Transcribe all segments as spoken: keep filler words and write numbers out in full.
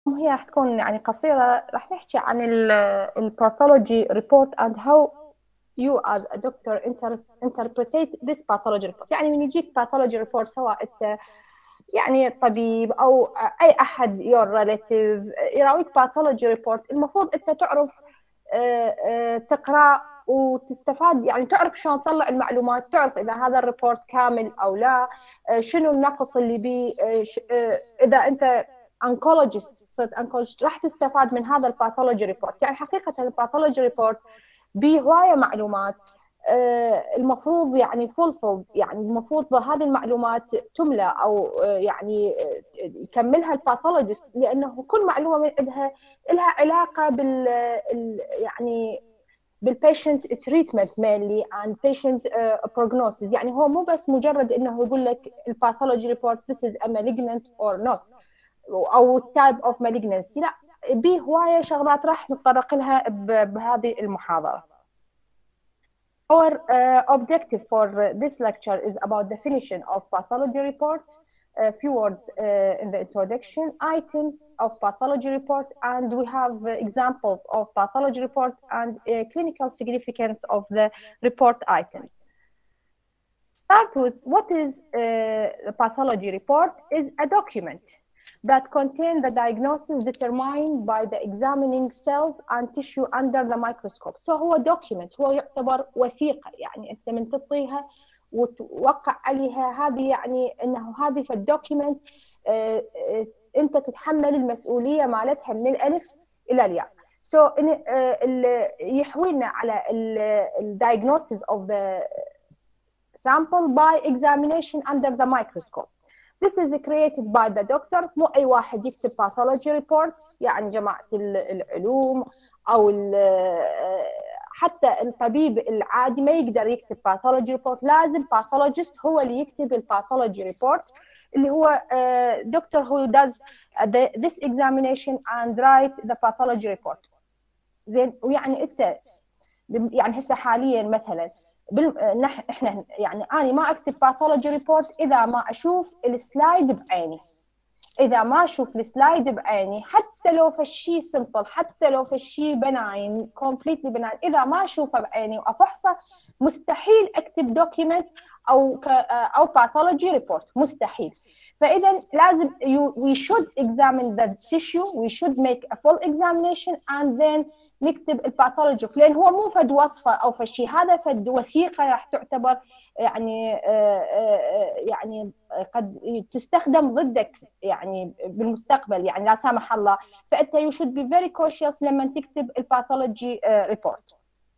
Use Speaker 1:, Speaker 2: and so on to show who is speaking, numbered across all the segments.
Speaker 1: هي راح تكون يعني قصيرة. راح نحكي عن الباثولوجي ريبورت and how you as a doctor inter interpret this pathology report. يعني من يجيك pathology report سواء انت يعني طبيب او اي احد your relative يراويك pathology report، المفروض انت تعرف تقرا وتستفاد، يعني تعرف شلون تطلع المعلومات، تعرف اذا هذا الريبورت كامل او لا، شنو النقص اللي بيه. اذا انت انكولوجيست صرت انكولوجيست راح تستفاد من هذا الباثولوجي ريبورت. يعني حقيقه الباثولوجي ريبورت بيه هوايه معلومات المفروض يعني فولفل، يعني المفروض هذه المعلومات تملى او يعني يكملها الباثولوجيست، لانه كل معلومه من عندها لها علاقه بال يعني بالبيشنت تريتمنت مينلي and patient prognosis. يعني هو مو بس مجرد انه يقول لك الباثولوجي ريبورت this is a malignant or not او type of malignancy، لا، بيه هوايه شغلات راح نتطرق لها بهذه المحاضره. Our uh, objective for this lecture is about definition of pathology report, a few words uh, in the introduction, items of pathology report, and we have uh, examples of pathology report and uh, clinical significance of the report items. Start with what is uh, a pathology report is a document that contain the diagnosis determined by the examining cells and tissue under the microscope. So هو document، هو يعتبر وثيقة، يعني أنت من تعطيها وتوقع عليها هذه، يعني أنه هذه في الدوكيمنت أنت تتحمل المسؤولية مالتها من الألف إلى الياء. So يحوينا على ال diagnosis of the sample by examination under the microscope. This is created by the doctor. مو أي واحد يكتب pathology report، يعني جماعة العلوم أو حتى الطبيب العادي ما يقدر يكتب pathology report، لازم pathologist هو اللي يكتب الباثولوجي report، اللي هو doctor who does this examination and write the pathology report. زين، ويعني أنت يعني هسه حاليا مثلا بال... احنا يعني انا ما اكتب باثولوجي ريبورت اذا ما اشوف السلايد بعيني. اذا ما اشوف السلايد بعيني، حتى لو في شيء سمبل، حتى لو في شيء بناين كومبليتلي بناين، اذا ما اشوفه بعيني وافحصه مستحيل اكتب دوكيمنت او ك... او باثولوجي ريبورت، مستحيل. فاذا لازم you, we should examine the tissue, we should make a full examination and then نكتب الباثولوجي، لان هو مو فد وصفه او فد شيء، هذا فد وثيقه راح تعتبر يعني يعني قد تستخدم ضدك يعني بالمستقبل، يعني لا سامح الله. فانت you should be very cautious لما تكتب الباثولوجي ريبورت.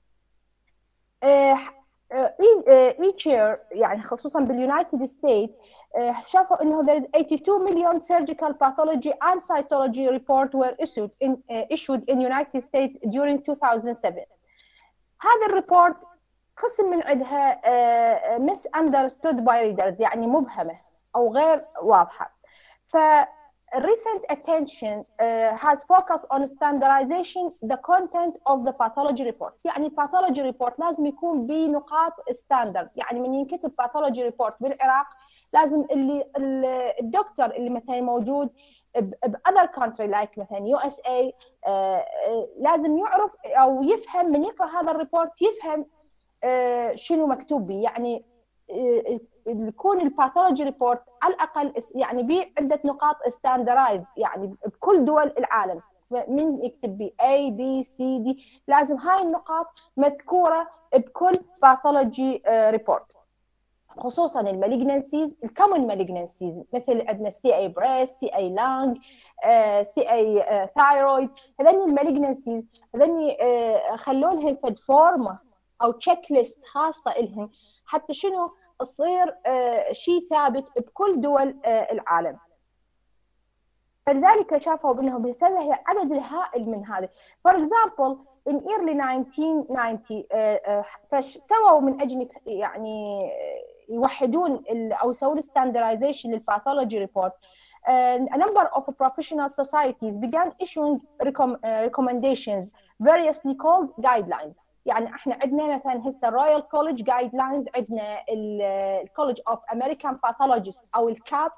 Speaker 1: each year يعني خصوصا باليونايتد ستيت شافوا انه there is eighty-two million surgical pathology and cytology report were issued in uh, issued in United States during two thousand seven. هذا الريبورت قسم من عندها uh, misunderstood by readers، يعني مبهمة أو غير واضحة. ف recent attention uh, has focused on standardization the content of the pathology reports. يعني pathology report لازم يكون بنقاط standard، يعني من ينكتب pathology report بالعراق لازم اللي الدكتور اللي مثلا موجود ب other country like مثلا يو إس إيه uh, uh, لازم يعرف أو يفهم من يقرأ هذا الريبورت، يفهم uh, شنو مكتوب به. يعني uh, يكون الباثولوجي ريبورت على الاقل يعني بيه عده نقاط ستاندرايزد، يعني بكل دول العالم من يكتب بي A B C D لازم هاي النقاط مذكوره بكل باثولوجي ريبورت، خصوصا المالجنسيز الكومن مالجنسيز مثل عندنا سي اي بريست، سي اي لانج، سي اي ثايرويد. هذني المالجنسيز هذني خلوا لهم فد فورمه او تشيك ليست خاصه لهم حتى شنو تصير آه شيء ثابت بكل دول آه العالم. فلذلك شافوا بأنه بسبب عدد الهائل من هذه. For example in early nineteen ninety آه آه سووا من أجل يعني يوحدون أو يسوون standardization للباثولوجي ريبورت. a number of professional societies began issuing recommendations variously called guidelines. يعني احنا عندنا مثلا هسه الرويال كولج جايد لاينز، عندنا الكولج اوف امريكان باثولوجيست او الكاب،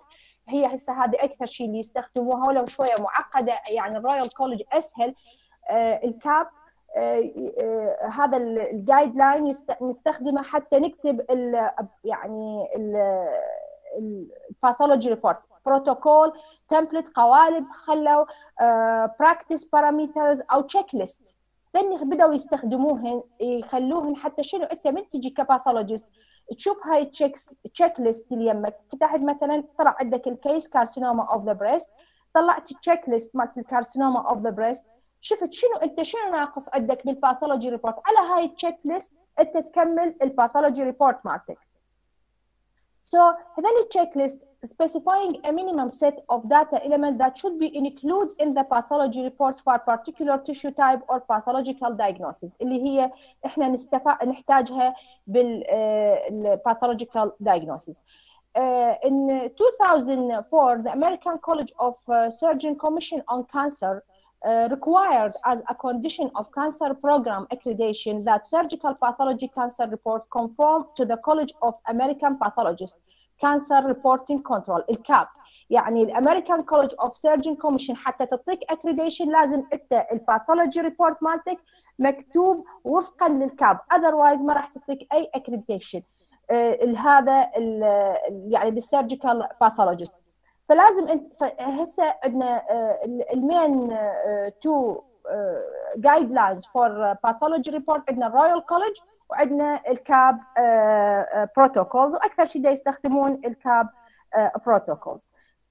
Speaker 1: هي هسه هذه اكثر شيء اللي يستخدموها، ولو شويه معقده يعني الرويال كولج اسهل. آه الكاب آه آه هذا الجايد لاين نستخدمه حتى نكتب ال يعني الباثولوجي ريبورت، بروتوكول، تمبلت، قوالب، خلوا براكتس بارامترز او تشيك ليست، لان بداوا يستخدموهن يخلوهن حتى شنو انت من تجي كباثولوجيست تشوف هاي التشيك تشيك ليست اللي يمك. فتحت مثلا طلع عندك الكيس كارسينوما اوف ذا بريست، طلعت التشيك ليست مالت الكارسينوما اوف ذا بريست، شفت شنو انت شنو ناقص عندك بالباثولوجي ريبورت، على هاي التشيك ليست انت تكمل الباثولوجي ريبورت مالتك. So هذول checklist specifying a minimum set of data element that should be included in the pathology reports for particular tissue type or pathological diagnosis اللي هي احنا نستفا... نحتاجها بال pathological diagnosis. Uh, in two thousand four, the American College of Surgeons Commission on Cancer Uh, required as a condition of cancer program accreditation that surgical pathology cancer report conform to the College of American Pathologists Cancer Reporting Control الكاب. يعني الامريكان كولج اوف سيرجن كوميشن حتى تعطيك accreditation لازم انت الباثولوجي ريبورت مالتك مكتوب وفقا للكاب، اذروايز ما راح تعطيك اي accreditation uh, هذا يعني للسيرجيكال باثولوجيست. فلازم انت هسه عندنا المين تو جايد لاينز فور باثولوجي ريبورت، عندنا الرويال كولج وعندنا الكاب بروتوكولز، واكثر شيء دا يستخدمون الكاب بروتوكولز.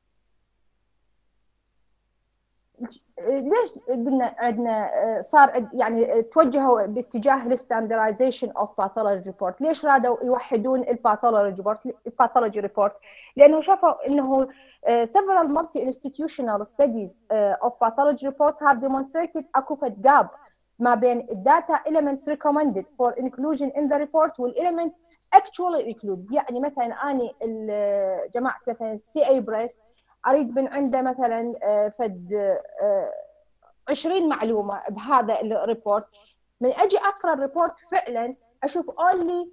Speaker 1: ليش قلنا عندنا صار يعني توجهوا باتجاه الستاندرايزيشن اوف باثولوجي ريبورت؟ ليش رادوا يوحدون الباثولوجي ريبورت الباثولوجي ريبورت؟ لانه شافوا انه several multi-institutional studies of pathology reports have demonstrated a coefficient gap ما بين الداتا elements recommended for inclusion in the report والايلمنت actually included. يعني مثلا اني جماعه مثلا سي اي بريست اريد من عنده مثلا فد عشرين معلومه بهذا الريبورت، من اجي اقرا الريبورت فعلا اشوف only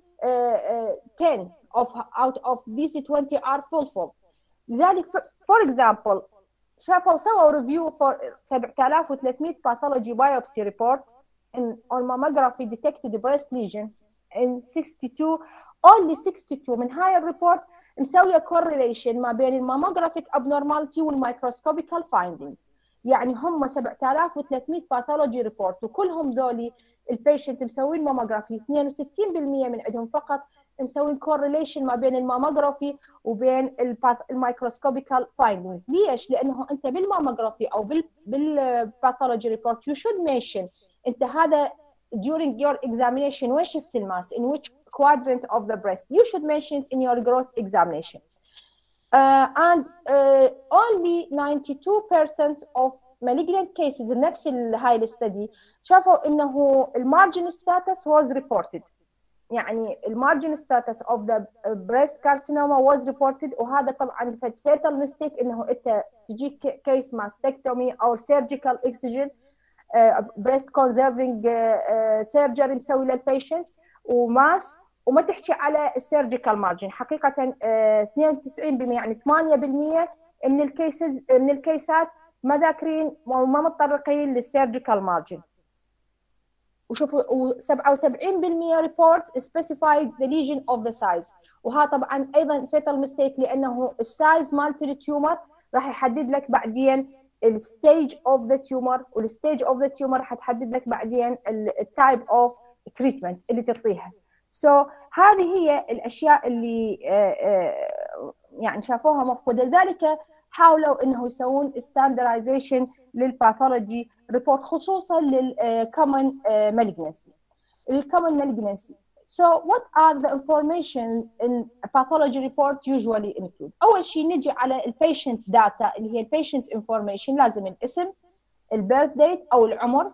Speaker 1: ten of out of these twenty are full. لذلك فور اكزامبل شافوا سووا ريفيو فور سبعة آلاف وثلاثمئة باثولوجي بايوبسي ريبورت on mammography detected breast lesion in sixty-two only sixty-two من هاي الريبورت مسويه correlation ما بين الماموغرافيك abnormality والمايكروسكوبيكال findings. يعني هم سبعة آلاف وثلاثمئة باثولوجي ريبورت وكلهم دولي البيشنت مسوين ماموغرافي اثنين وستين بالمئة من عندهم فقط مسوين كورليشن ما بين الماموغرافي وبين المايكروسكوبيكال فايندينجز. ليش؟ لانه انت بالماموغرافي او بالباثولوجي ريبورت يو شود منشن انت هذا during your examination وين شفت الماس in which quadrant of the breast you should mention it in your gross examination. Uh, and uh, only ninety-two percent of malignant cases نفس هاي الستدي شافوا انه المارجن ستاتس was reported. يعني المارجن ستاتس اوف ذا بريست كارسينوما واز ريبورتد، وهذا طبعا فيتال ميستيك انه انت تجيك كيس ماستكتومي او سيرجيكال اكسجين بريست كونزرفنج سيرجري مسوي للبيشنت وماس وما تحكي على السيرجيكال مارجن. حقيقه اثنين وتسعين بالمئة يعني ثمانية بالمئة من الكيسز من الكيسات ما ذاكرين وما متطرقين للسيرجيكال مارجن. وشوفوا سبعة وسبعين بالمئة report specified the lesion of the size، وها طبعا ايضا fatal mistake لانه السايز مالت التيومر راح يحدد لك بعدين الستيج اوف ذا تيومر، والستيج اوف ذا تيومر راح تحدد لك بعدين التايب اوف تريتمنت اللي تعطيها. سو so, هذه هي الاشياء اللي يعني شافوها مفقوده، لذلك حاولوا انه يسوون standardization للباثولوجي ريبورت خصوصا للcommon malignancy. الcommon malignancy. So what are the information in a pathology report usually include؟ اول شيء نجي على البيشنت داتا اللي هي البيشنت انفورميشن، لازم الاسم، البيرث ديت او العمر،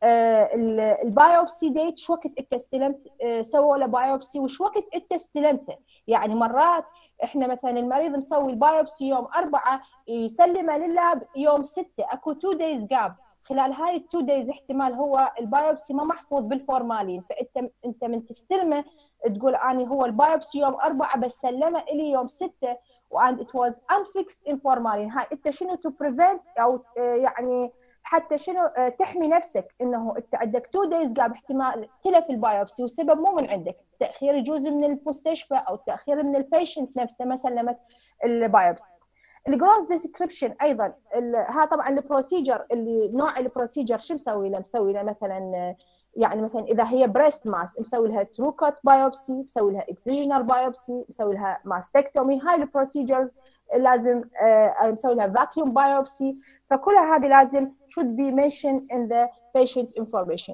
Speaker 1: البايوبسي ديت، شو وقت انت استلمت سووا له بايوبسي وشو وقت انت استلمته. يعني مرات احنا مثلا المريض مسوي البايوبسي يوم أربعة يسلمه لللاب يوم ستة، اكو تو دايز جاب، خلال هاي التو دايز احتمال هو البايوبسي ما محفوظ بالفورمالين، فانت انت من تستلمه تقول اني هو البايوبسي يوم أربعة بس سلمه الي يوم ستة and it was unfixed in formalin. هاي انت شنو to prevent او يعني حتى شنو تحمي نفسك انه انت عندك تو دايز قام احتمال تلف البايوبسي والسبب مو من عندك، تاخير يجوز من المستشفى او تاخير من البيشنت نفسه ما سلمت البايوبسي. الجروس ديسكريبشن ايضا ها طبعا البروسيجر اللي نوع البروسيجر شو مسوي له؟ مسوي له مثلا يعني مثلا اذا هي بريست ماس مسوي لها ترو كات بايوبسي، مسوي لها اكسجينال بايوبسي، مسوي لها ماستكتومي. هاي البروسيجرز لازم آه مسوي لها فاكيوم بايوبسي، فكلها هذه لازم should be mentioned in the patient information.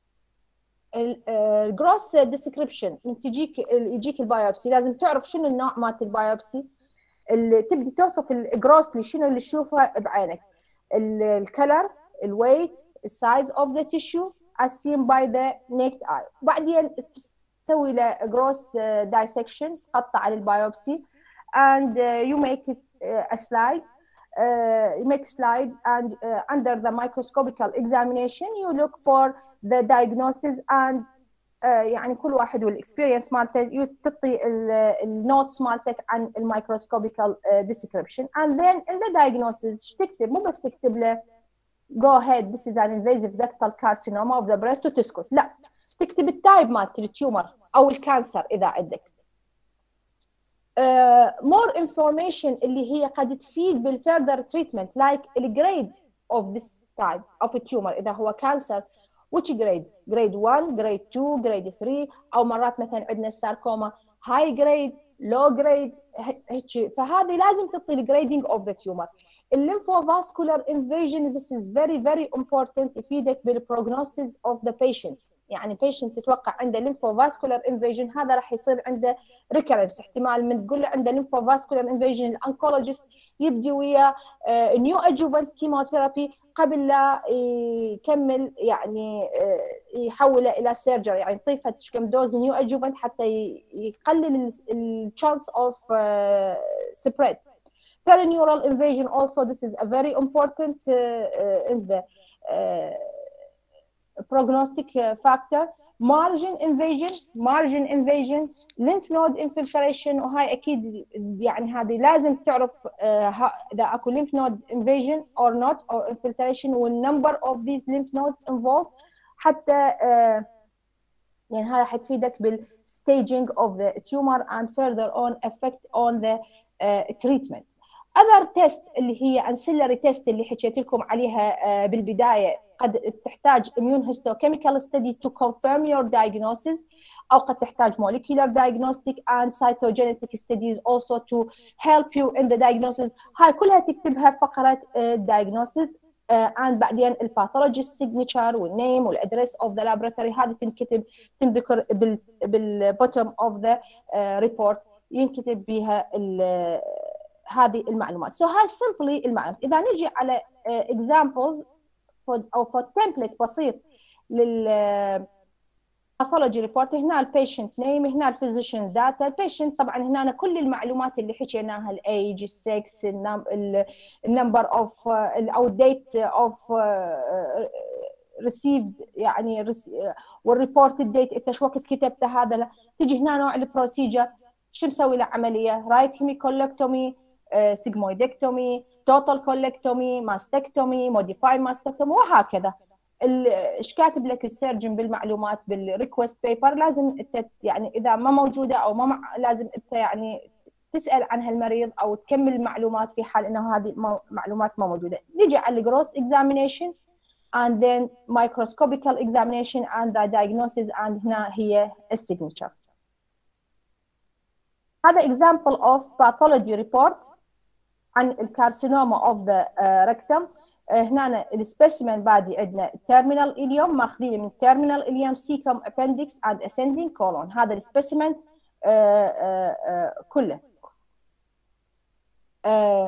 Speaker 1: الجروس ديسكريبشن من تجيك يجيك البايوبسي لازم تعرف شنو النوع مالت البايوبسي، اللي تبدي توصف الجروسلي شنو اللي تشوفه بعينك، الكلر، الويت، السايز اوف ذا تيشو as seen by the naked eye. بعدين تسوي له جروس دايسكشن تقطع على البايوبسي and uh, you make it uh, a slide uh, you make a slide and uh, under the microscopical examination you look for the diagnosis and uh, يعني كل واحد والاكسبيرينس مالته تعطي النوتس مالتك عن الميكروسكوبيكال description and then in the diagnosis تكتب مو بس تكتب له go ahead this is an invasive ductal carcinoma of the breast وتسكت، لا تكتب التايب مالت التيومر او الكانسر اذا عندك. Uh, more information اللي هي قد تفيد بالfurther treatment like the grade of this type of a tumor إذا هو cancer which grade grade one grade two grade three أو مرات مثلا عندنا الساركوما high grade low grade هيك، فهذه لازم تعطي الجريدنج of the tumor. الليمفوفاسكولار invasion this is very very important يفيدك بالprognosis of the patient، يعني patient تتوقع عنده lymphovascular invasion هذا راح يصير عنده recurrence، احتمال من تقول له عنده lymphovascular invasion الانكولوجيست يبدي وياه نيو adjuvant chemotherapy قبل لا يكمل يعني يحوله الى سيرجري، يعني يضيفها كم دوز نيو adjuvant حتى يقلل الchance of spread. Perineural invasion also this is a very important uh, uh, in the uh, prognostic factor. Margin invasion margin invasion lymph node infiltration وهاي اكيد يعني هذه لازم تعرف اذا اكو lymph node invasion or not or infiltration والnumber of these lymph nodes involved حتى يعني هذا حتفيدك بالstaging of the tumor and further on effect on the uh, treatment. other test اللي هي ancillary test اللي حكيت لكم عليها بالبدايه قد تحتاج immune histochemical study to confirm your diagnosis او قد تحتاج molecular diagnostic and cytogenetic studies also to help you in the diagnosis. هاي كلها تكتبها في فقره diagnosis and بعدين الباثولوجيست signature والنيم والادريس of the laboratory هذه تنكتب تنذكر بال بالبوتوم of the report ينكتب بها هذه المعلومات. So هاي simply المعلومات. إذا نجي على uh, examples for, أو for template بسيط لل pathology report هنا ال patient name هنا ال physician data. ال patient طبعا هنا كل المعلومات اللي حكيناها ال age ال sex ال number of uh, أو date of uh, received يعني والريبورت date أنت شو وقت كتبته هذا. تجي هنا نوع البروسيجر شو مسوي له عملية right hemicolectomy سيجمويدكتومي، توتال كولكتومي، ماستكتومي، موديفاي ماستكتومي وهكذا. ايش كاتب لك السيرجن بالمعلومات بالريكوست بيبر لازم انت يعني اذا ما موجوده او ما مع... لازم انت يعني تسال عن هالمريض او تكمل المعلومات في حال انه هذه معلومات ما موجوده. نيجي على الجروس اكزامينيشن and then microscopical examination and the diagnosis and هنا هي السيجنتشر. هذا example of pathology report عن الكارسينوما of the uh, rectum. uh, هنا السبيسيمن بادي عندنا terminal ileum ماخذين من terminal ileum cecum appendix and ascending colon. هذا السبيسيمن uh, uh, uh, كله. uh,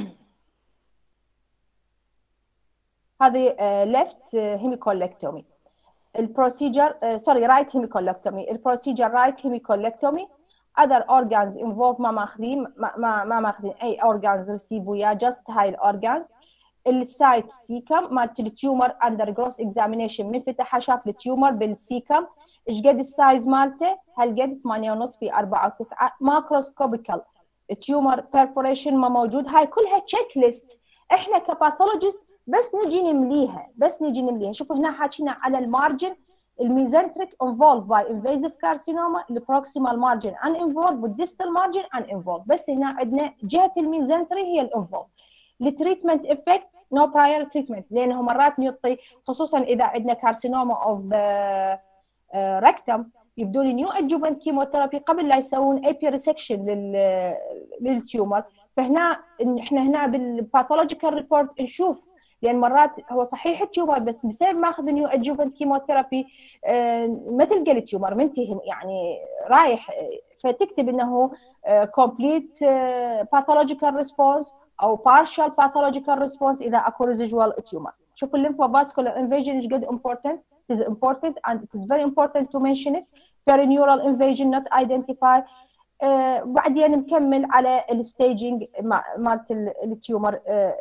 Speaker 1: هذه uh, left hemicolectomy. البروسيجر uh, sorry right hemicolectomy. البروسيجر right hemicolectomy. other organs involved ما ماخذين ما ما, ما ماخذين اي organs receive وياه just هاي الاورجانز. السايت سيكم مالت التيومر under gross examination من فتحها شاف التيومر بالسيكم ايش قد السايز مالته هالقد ثمانية ونص في أربعة وتسعة. ماكروسكوبيكال تيومر بيرفوريشن ما موجود. هاي كلها تشيك ليست احنا كباثولوجيست بس نجي نمليها، بس نجي نمليها. شوفوا هنا حاكينا على المارجن، الميزنتريك involved by invasive carcinoma، البروكسيمال مارجن uninvolved، والديستال مارجن uninvolved. بس هنا عندنا جهه الميزنتري هي الانفولد. التريتمنت افكت نو براير تريتمنت، لانه مرات نعطي خصوصا اذا عندنا كارسينوما اوف ذا ريكتم يبدون نيو ادجوفنت كيموثيرابي قبل لا يسوون اي بي ريسكشن للتيومر. فهنا احنا هنا بالباثولوجيكال ريبورت نشوف، لان مرات هو صحيح التيومر بس بسبب ما اخذ نيو ادجوفنت كيموثيرابي ما تلقى التيومر منتهي يعني رايح، فتكتب انه كومبليت باثولوجيكال ريسبونس او partial pathological response اذا اكو ريزيجوال تيومر. شوفوا الليمفوفاسكولار انفيجن ايش قد important. It is important and it is very important to mention it. Perineural invasion not identified. uh, بعدين نكمل على الستيجنج مالت التيومر.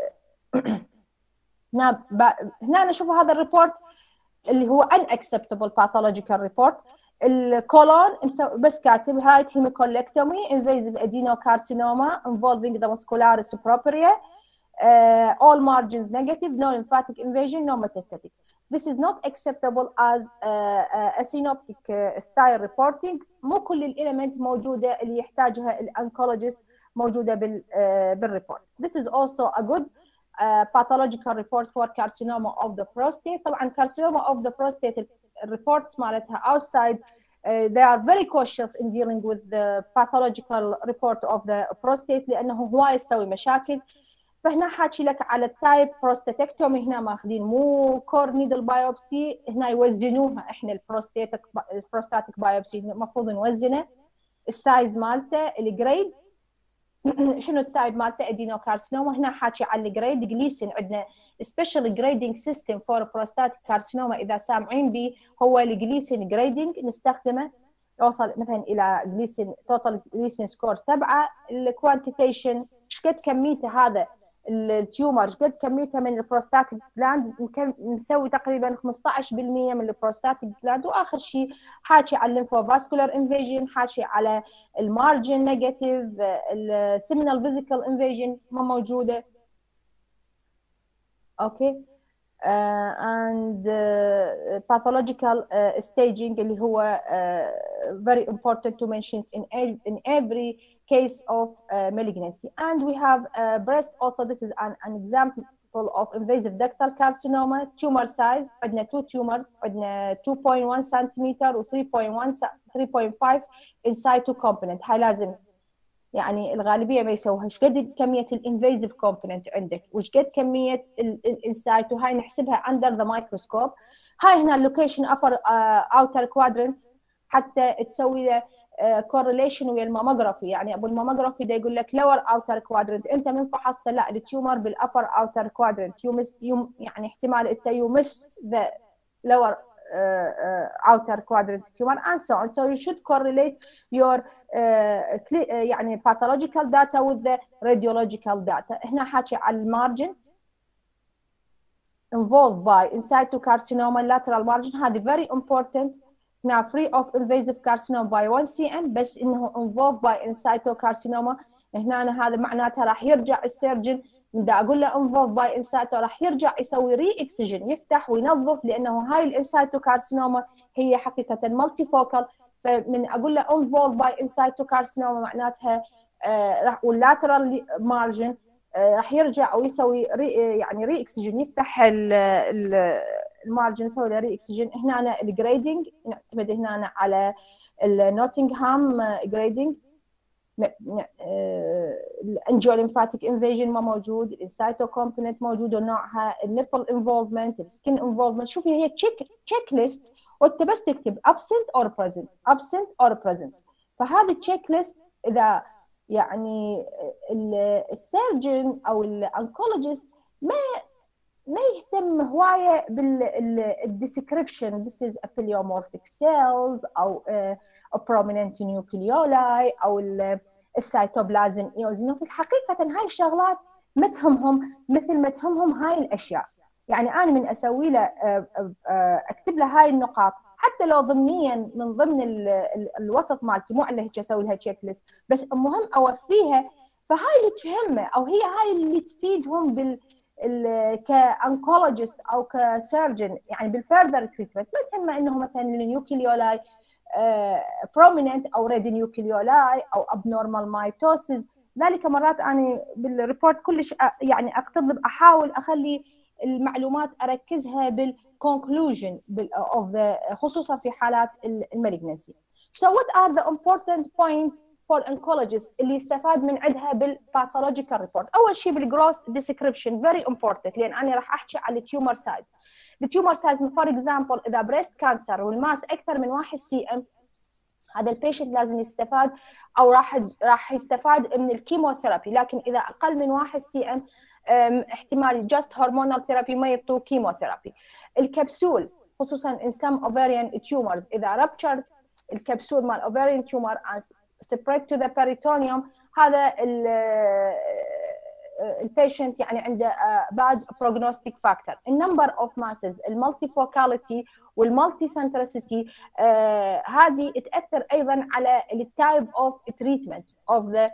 Speaker 1: هنا هنا نشوف هذا الريبورت اللي هو unacceptable pathological report. الكولون بس كاتب right hemicolectomy invasive adenocarcinoma involving the muscularis propria, uh, all margins negative, no lymphatic invasion, no metastatic. This is not acceptable as uh, uh, a synoptic uh, style reporting. مو كل الاليمنت موجوده اللي يحتاجها الانكولوجيست موجوده بال uh, بالريبورت. This is also a good uh, pathological report for carcinoma of the prostate. طبعا carcinoma of the prostate reports مالتها outside uh, they are very cautious in dealing with the pathological report of the prostate لانه هواي يسوي مشاكل. فهنا حاكي لك على التايب بروستاتكتومي، هنا ماخذين مو كور نيدل بايوبسي، هنا يوزنوها احنا البروستاتيك البروستاتيك بايوبسي المفروض نوزنه، السايز مالته، الجريد شنو التايب مالته ادينوكارسينوما. هنا حاكي على الجريد جليسن، عندنا سبيشال جريدنج سيستم فور بروستاتيك كارسينوما اذا سامعين به هو الجليسن جريدنج نستخدمه، يوصل مثلا الى جليسن توتال جليسن سكور سبعه. الكوانتيتيشن ايش قد كميته هذا التيومر، ايش قد كميته من البروستاتيك جلاند، نسوي تقريبا خمسة عشر بالمئة من البروستاتيك جلاند. واخر شيء حاكي على الليمفوفاسكولار انفيجن، حاكي على المارجن نيجاتيف، السيمينال فيزيكال انفيجن ما موجوده. اوكي uh, and uh, pathological uh, staging اللي هو uh, very important to mention in, in every case of uh, malignancy. And we have uh, breast also. This is an, an example of invasive ductal carcinoma. Tumor size عندنا two tumor، عندنا two point one centimeter و three point one three point five in situ component. هاي لازم يعني الغالبيه ما يسووها. ايش قد كميه الانفيزيف كومبوننت عندك وايش قد كميه الانسايت، وهاي نحسبها اندر ذا مايكروسكوب. هاي هنا اللوكيشن ابر اوتر كوادرنت حتى تسوي له كورليشن ويا الماموجرافي. يعني ابو الماموجرافي ده يقول لك لور اوتر كوادرنت، انت من فحصت لا التيومر بالابر اوتر كوادرنت يومس يوم، يعني احتمال انت يومس ذا لور Uh, uh, outer quadrant tumor and so on. So you should correlate your uh, يعني pathological data with the radiological data. هنا حاكي على المارجن involved by in situ carcinoma lateral margin، هذه very important. هنا free of invasive carcinoma by one C M، بس انه involved by in situ carcinoma هنا أنا هذا معناتها راح يرجع السيرجن بدي اقول له involved by in situ راح يرجع يسوي ري اكسجن، يفتح وينظف، لانه هاي الان سايتو كارسينوما هي حقيقه مالتي فوكال. فمن اقول له involved by in situ carcinoma معناتها آه راح واللاترال مارجن آه راح يرجع او يسوي ري يعني ري اكسجن، يفتح المارجن يسوي له ري اكسجن. هنا الجريدنج نعتمد هنا على النوتنغهام جريدنج. الانجيو ليمفاتيك انفيجن ما موجود، السايتو كومبوننت موجود ونوعها، النيبل انفولفمنت، السكين انفولفمنت. شوفي هي تشيك تشيك ليست وانت بس تكتب absent or present absent or present. فهذه التشيك ليست اذا يعني السيرجن او الانكولوجيست ما ما يهتم هوايه بالديسكريبشن this is a pleomorphic cells او uh, prominent nucleoli او السيتوبلازم ايوزينوفيل، حقيقه هاي الشغلات ما تهمهم مثل ما تهمهم هاي الاشياء. يعني انا من اسوي له اكتب له هاي النقاط حتى لو ضمنيا من ضمن ال ال الوسط مالتي، مو على هيك اسوي لها تشيك ليست، بس المهم اوفيها فهاي اللي تهمه، او هي هاي اللي تفيدهم بال كانكولوجيست او كسيرجن، يعني بالفيرذر تريتمنت. ما تهمه انه مثلا النيوكليولاي بروميننت او ريدينيوكليولاي او ابنورمال مايتوسيس. ذلك مرات انا بالريبورت كلش يعني اقتضب احاول اخلي المعلومات اركزها بالكونكلوجن اوف ذا، خصوصا في حالات المالجنسي. So what are the important points for oncologist اللي يستفاد من عندها بالباثولوجيكال ريبورت؟ اول شيء بالجروس ديسكريبشن فيري امبورتنت، لان انا راح احكي على التيومر سايز. التيومر سايز فور اكزامبل اذا بريست كانسر والماس اكثر من واحد سي ام، هذا البيشنت لازم يستفاد او راح راح يستفاد من الكيموثيرابي. لكن اذا اقل من واحد سي ام احتمال جاست هرمونال ثيرابي ما يعطوا كيموثيرابي. الكبسول خصوصا in some ovarian tumors اذا ruptured الكبسول مال ovarian tumor and spread to the peritoneum، هذا البيشنت يعني عنده bad prognostic factor. النمبر اوف ماسز، المالتيفوكاليتي والمالتي سنترسيتي، هذه تاثر ايضا على التايب اوف تريتمنت اوف ذا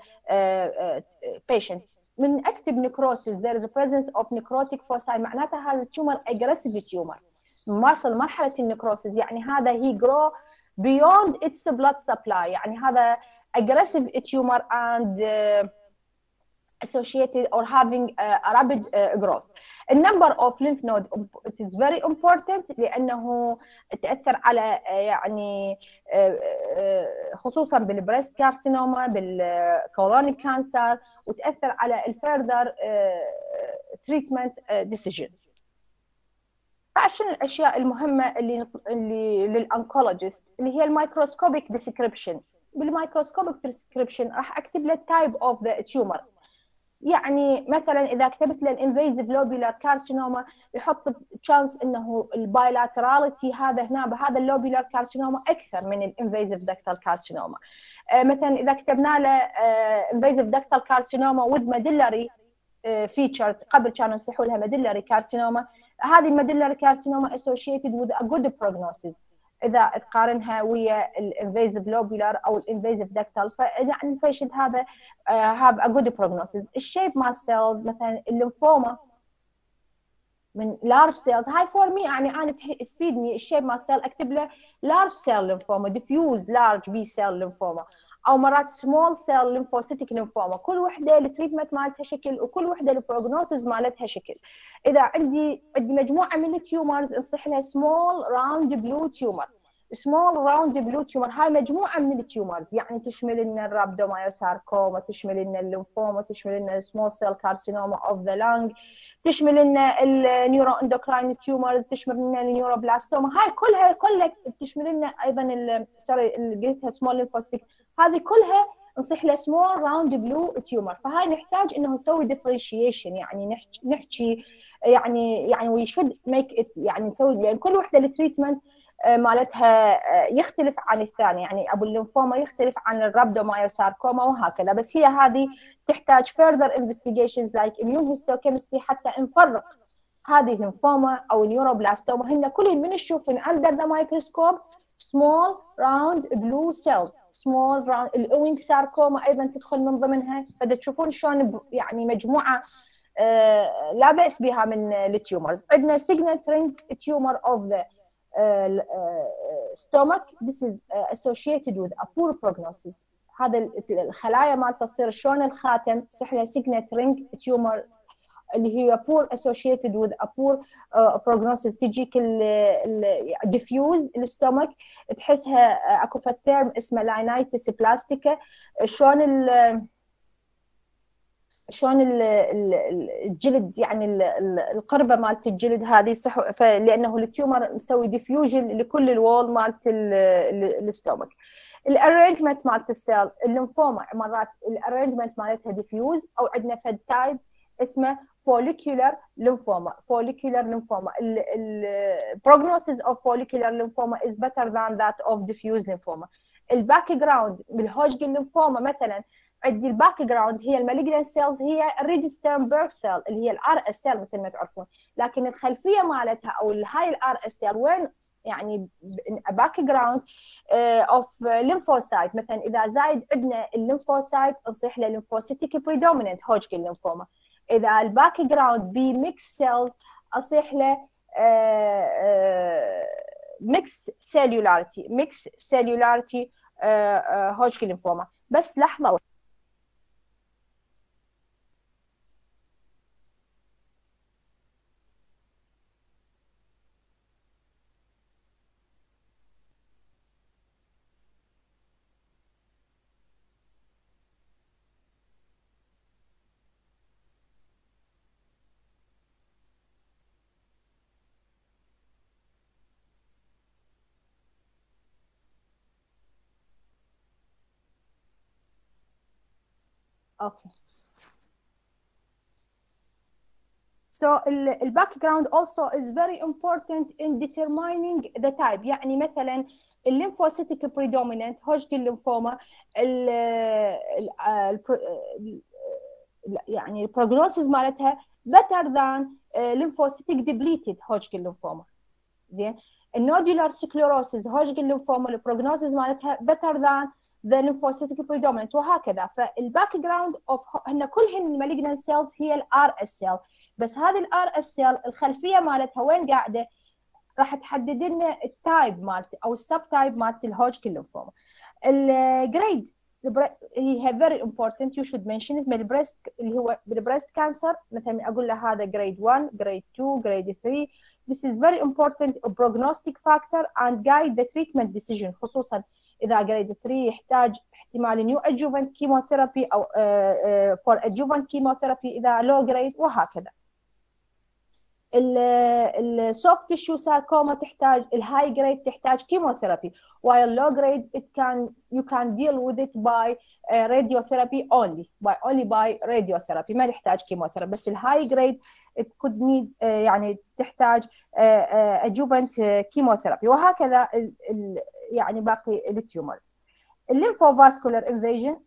Speaker 1: بيشنت. من اكتب نكروسيس there is a presence of necrotic foci، معناتها هذا التيومر aggressive تيومر واصل مرحله النكروسيس، يعني هذا he grow beyond its blood supply، يعني هذا aggressive tumor and uh, associated or having uh, a rapid uh, growth. The number of lymph node it is very important لأنه تأثر على يعني خصوصا بالبريست كارسينوما بالكولونيك كانسر، وتأثر على الفيرذر تريتمنت ديسيجن. عشان الأشياء المهمة اللي اللي للأنكولوجيست اللي هي الميكروسكوبيك ديسكريبشن. بالميكروسكوبيك ديسكريبشن راح أكتب له التايب اوف ذا تيومر، يعني مثلا اذا كتبت له الانفيزيف لوبيلار كارسينوما يحط تشانس انه البايلاتراليتي هذا هنا بهذا اللوبيلار كارسينوما اكثر من الانفيزيف دكتال كارسينوما. آه مثلا اذا كتبنا له انفيزيف دكتال كارسينوما with medullary فيتشرز، قبل كانوا يصيحوا لها medullary كارسينوما، هذه الميدلري كارسينوما associated with a good prognosis اذا تقارنها ويا الانفيزيف لوبيلار او الانفيزيف دكتال، فيعني البيشنت هذا هاف ا جود بروجنوسيس. الشيب مال سيلز مثلا الليمفوما من لارج سيلز، هاي فور مي يعني انا تفيدني الشيب مال سيل اكتب له لارج سيل ليمفوما، ديفيوز لارج بي سيل ليمفوما، او مرات سمول سيل ليمفوسيتيك ليمفوما. كل وحده التريتمنت مالتها شكل وكل وحده البروجنوسيس مالتها شكل. اذا عندي عندي مجموعه من التيومرز نصح لها سمول راوند بلو تيومر، سمول راوند بلو تيومر هاي مجموعه من التيومرز، يعني تشمل لنا الرابدومايوساركوما، تشمل لنا الليمفوما، تشمل لنا السمول سيل كارسينوما اوف ذا لانج، تشمل لنا النيورو اندوكراين تيومرز، تشمل لنا النيوروبلاستوما، هاي كلها كلها تشمل لنا ايضا سوري اللي قلتها سمول ليمفوسيتيك، هذه كلها نصيح له سمول راوند بلو تيومر. فهاي نحتاج انه نسوي ديفرنشيشن، يعني نحكي نحكي يعني يعني وي شود ميك ات، يعني نسوي لان يعني كل وحده التريتمنت مالتها يختلف عن الثاني، يعني ابو الليمفوما يختلف عن الرابدومايوساركوما وهكذا. بس هي هذه تحتاج further investigations like immune histochemistry حتى نفرق هذه الليمفوما او النيوروبلاستوما، هن كلهم من نشوفهم under the microscope small round blue cells، small round الاوينج ساركوما ايضا تدخل من ضمنها. فدا تشوفون شلون يعني مجموعه آه لا باس بها من التيومرز. عندنا signet ring tumor of the uh, uh, stomach. This is uh, associated with a poor prognosis. هذا الخلايا مالته تصير شلون الخاتم، تصيح لها signet ring tumor اللي هي poor associated with a poor uh, prognosis. تجيك ال diffuse الستومك تحسها اكو فتيرم اسمه لاينايتس بلاستيكا، شلون ال شلون الجلد يعني القربه مالت الجلد هذه صح، لانه التيومر مسوي ديفيوجن لكل الوول مالت الستومك. الارينجمنت مالت السيل، الليمفوما مرات الارينجمنت مالتها ديفيوز، او عندنا فد تايب اسمه follicular lymphoma. follicular lymphoma the prognosis of follicular lymphoma is better than that of diffuse lymphoma. الباك جراوند بالهوجكن ليمفوما مثلا عندي الباك جراوند هي المالجنان سيلز، هي الريدسترنبرغ سيل اللي هي الار اس سيل مثل ما تعرفون، لكن الخلفيه مالتها او هاي الار اس سيل وين يعني باك جراوند اوف ليمفوسايت. مثلا اذا زايد عندنا الليمفوسايت نصيح له ليمفوسيتيك بريدوميننت هوجكن ليمفوما. اذا الباك جراوند بي ميكس سيلز اصيح له ميكس سيلولاريتي ميكس سيلولاريتي هوجكن ليمفوما. بس لحظه اوكي. So the background also is very important in determining the type. يعني مثلا الليمفوسيتيك predominant Hodgkin lymphoma ال ال يعني البروجنوسيس مالتها better than lymphocytic depleted Hodgkin lymphoma. زين. النودولار سكليروسيس Hodgkin lymphoma البروجنوسيس مالتها better than the lymphocytic predominant وهكذا. فالباك جراوند اوف هن كلهن المالجنان سيلز هي الار اس سيل، بس هذه الار اس سيل الخلفيه مالتها وين قاعده راح تحدد لنا التايب مالت او السب تايب مالت الهوجكن ليمفوما. الجريد هي فيري امبورتنت يو شود منشن من البريست اللي هو بالبريست كانسر. مثلا اقول له هذا جريد واحد جريد اثنين جريد ثلاثة. This is very important prognostic factor and guide the treatment decision، خصوصا اذا جريد ثلاثة يحتاج احتمال نيو ادجوفنت كيموثيرابي او فور ادجوفنت كيموثيرابي اذا لو جريد وهكذا. السوفت تيشو ساركوما تحتاج الهاي جريد تحتاج كيموثيرابي while low grade it can you can deal with it by uh, radiotherapy only by only by radiotherapy ما تحتاج كيموثيرابي. بس الهاي جريد it could need uh, يعني تحتاج adjuvant كيموثيرابي وهكذا ال, ال, يعني باقي التيومرز. الليمفوفاسكولار انفيجن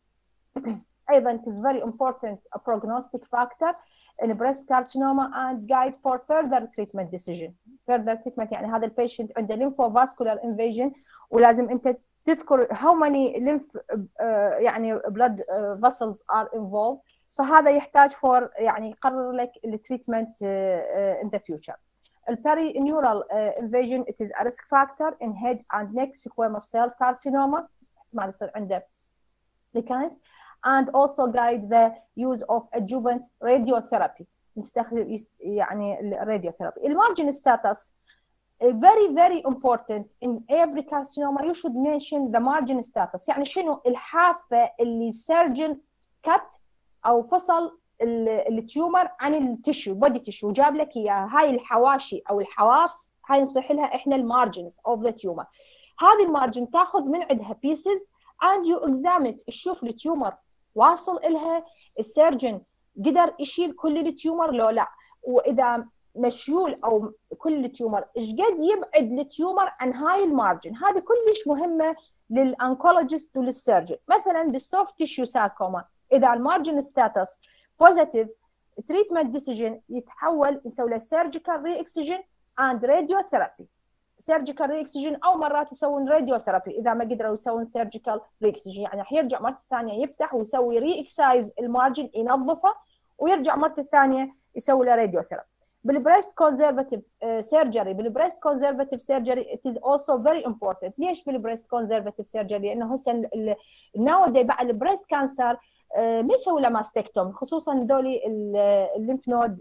Speaker 1: ايضا is very important a prognostic factor in breast carcinoma and guide for further treatment decision. further treatment يعني هذا البيشنت عنده lymphovascular invasion ولازم انت تذكر how many lymph uh, يعني blood uh, vessels are involved. فهذا يحتاج for يعني يقرر لك التريتمنت uh, uh, in the future. البرينيورال uh, invasion it is a risk factor in head and neck squamous cell carcinoma ما يصير عنده recurrence and also guide the use of adjuvant radiotherapy. نستخدم يعني الراديوثيرابي. المارجن status very very important in every carcinoma you should mention the margin status. يعني شنو الحافة اللي السيرجن كت أو فصل التيومر عن التشو بودي تشو جاب لك إياها. هاي الحواشي أو الحواف هاي نصيح لها إحنا المارجنز of the tumor. هذه المارجن تاخذ من عندها pieces and you examine تشوف التيومر واصل إلها السيرجن قدر يشيل كل التيومر لو لا، وإذا مشيول أو كل التيومر إيش قد يبعد التيومر عن هاي المارجن. هذه كلش مهمة للأنكولوجيست وللسيرجن. مثلا بالسوفت تيشو ساركوما إذا المارجن ستاتس بوزيتيف تريتمنت ديسيجن يتحول يسوي له سيرجيكال ري اكسجين اند راديوثيرابي. سيرجيكال ري اكسجين او مرات يسوون راديوثيرابي اذا ما قدروا يسوون سيرجيكال ري اكسجين، يعني راح يرجع مره ثانيه يفتح ويسوي ري اكسايز المارجن ينظفه ويرجع مره ثانيه يسوي له راديوثيرابي. بالبريست كونزرفاتيف سيرجري بالبريست كونزرفاتيف سيرجري it is also very important. ليش بالبريست كونزرفاتيف سيرجري؟ لانه هسه الناودي بعد البريست كانسر ما يسوي له ماستكتوم، خصوصا ذولي الليمف نود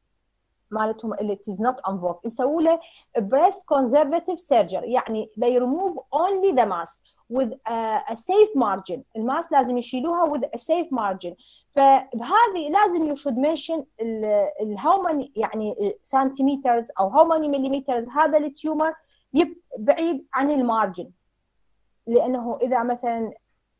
Speaker 1: مالتهم اللي is not involved يسووا له breast conservative surgery. يعني they remove only the mass with a, a safe margin. الماس لازم يشيلوها with a safe margin. فبهذه لازم you should mention ال how many يعني centimeters او how many millimeters هذا التيومر بعيد عن المارجن. لانه اذا مثلا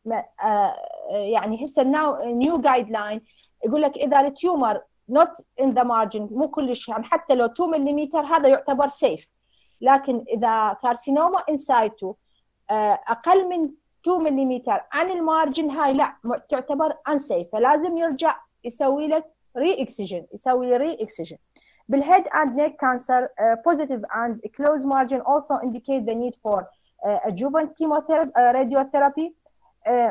Speaker 1: يعني هسه نيو جايد لاين يقول لك اذا التيومر not in the margin مو كلش يعني حتى لو اثنين ملم هذا يعتبر سيف، لكن اذا كارسينوما انسايتو اقل من اثنين ملم عن المارجن هاي لا تعتبر unsafe. فلازم يرجع يسوي لك ري اكسجين يسوي ري اكسجين. بالhead and neck cancer, uh, positive and close margin also indicate the need for uh, adjuvant chemotherapy, uh, radiotherapy. uh,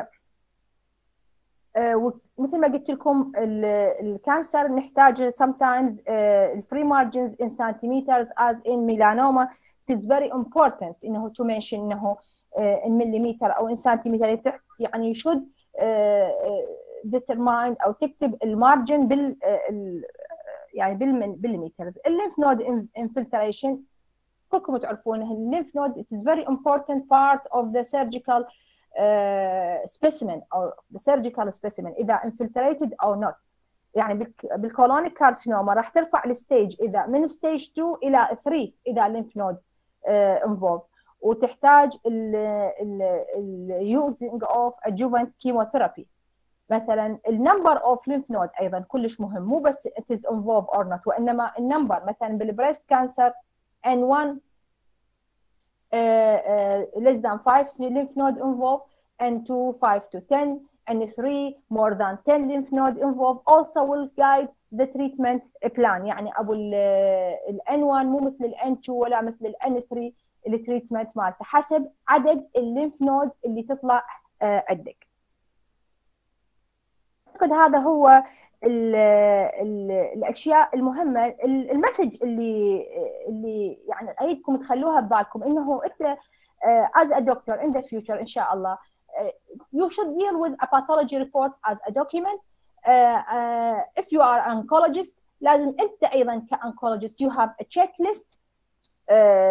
Speaker 1: uh, مثل ما قلت لكم الكانسر نحتاج sometimes uh, free margins in centimeters as in melanoma. It is very important انه to mention انه uh, in millimeter او in centimeter, يعني should uh, determine او تكتب المارجن بال يعني بالمليمترز. الليمف نود infiltration كلكم تعرفونه. الليمف نود it is very important part of the surgical uh, specimen or the surgical specimen اذا infiltrated او not. يعني بالكولونيك كارسينوما راح ترفع الستيج اذا من ستيج اثنين الى ثلاثة اذا الليمف نود انفولد، وتحتاج ال using of adjuvant chemotherapy. مثلا النمبر اوف ليمف نود ايضا كلش مهم، مو بس it is involved or not، وانما النمبر. مثلا بالبريست كانسر إن واحد uh, uh, less than five lymph node involved, إن اثنين five to ten, إن ثلاثة more than ten lymph node involved also will guide the treatment plan. يعني ابو ال إن واحد مو مثل ال إن اثنين ولا مثل ال إن ثلاثة التريتمنت مالته، حسب عدد الليمف نود اللي تطلع uh, عندك. اعتقد هذا هو ال ال الاشياء المهمه. المسج اللي اللي يعني اريدكم تخلوها ببالكم انه انت uh, as a doctor in the future ان شاء الله uh, you should deal with a pathology report as a document. uh, uh, if you are an oncologist لازم انت ايضا كانكولوجيست you have a checklist. uh,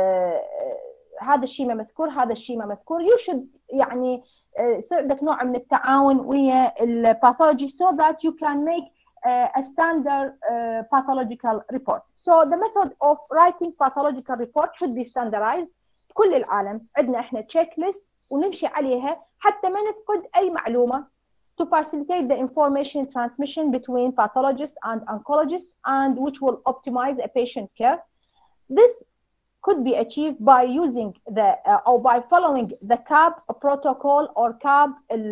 Speaker 1: هذا الشيء ما مذكور، هذا الشيء ما مذكور. you should يعني يصير عندك نوع من التعاون ويا الباثولوجي so that you can make uh, a standard uh, pathological report. So the method of writing pathological report should be standardized. بكل العالم عندنا احنا تشيك ليست ونمشي عليها حتى ما نفقد اي معلومه to facilitate the information transmission between pathologists and oncologists and which will optimize a patient care. This could be achieved by using the uh, or by following the C A B protocol or C A B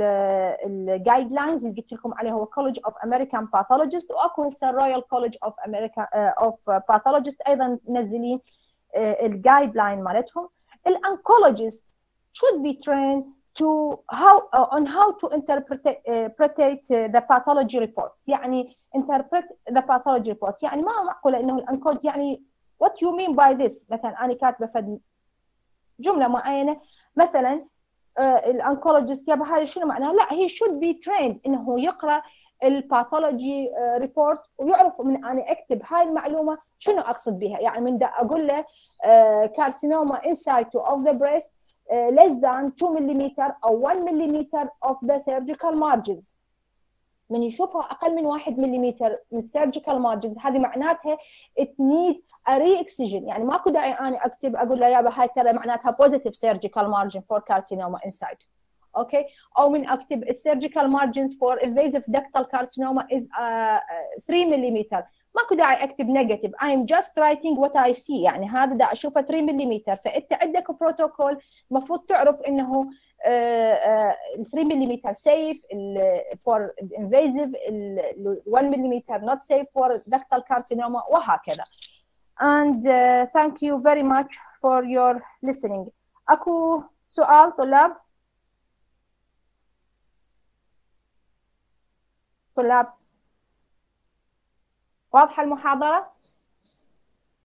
Speaker 1: ال guidelines اللي قلت لكم عليه هو College of American Pathologists، واكو هسه Royal College of America uh, of Pathologists ايضا منزلين uh, الجايد لاين مالتهم. الانكولوجيست should be trained to how uh, on how to interpret uh, the pathology reports. يعني interpret the pathology report، يعني ما معقوله انه الانكولوجي يعني what you mean by this. مثلا انا كاتبه فد جمله معينه مثلا الانكولوجيست يابا هذه شنو معناها؟ لا، he should be trained انه يقرا الباثولوجي ريبورت ويعرف من انا اكتب هاي المعلومه شنو اقصد بها. يعني من دا اقول له كارسينوما in situ of the breast uh, less than two millimeter او one millimeter of the surgical margins، من يشوفها اقل من واحد مليمتر من السيرجيكال مارجنز هذه معناتها it need a re-excision. يعني ماكو داعي انا اكتب اقول له يابا هاي ترى معناتها positive surgical margin for carcinoma in situ. اوكي، او من اكتب السيرجيكال مارجنز for invasive ductal carcinoma is uh, three millimeter، ماكو داعي اكتب نيجاتيف. I'm just writing what I see. يعني هذا دا اشوفه three millimeter، فانت عندك بروتوكول المفروض تعرف انه ال three millimeter safe for invasive، ال one millimeter not safe for ductal carcinoma وهكذا. And uh, thank you very much for your listening. اكو سؤال طلاب؟ طلاب واضحة المحاضرة؟